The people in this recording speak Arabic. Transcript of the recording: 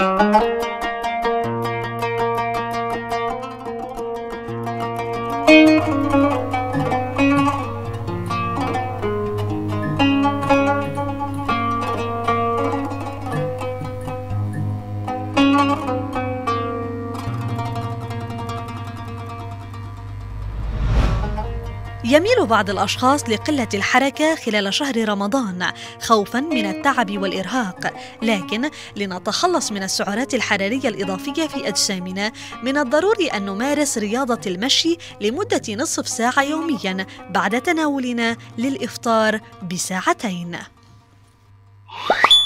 يميل بعض الأشخاص لقلة الحركة خلال شهر رمضان خوفاً من التعب والإرهاق، لكن لنتخلص من السعرات الحرارية الإضافية في أجسامنا من الضروري أن نمارس رياضة المشي لمدة نصف ساعة يومياً بعد تناولنا للإفطار بساعتين.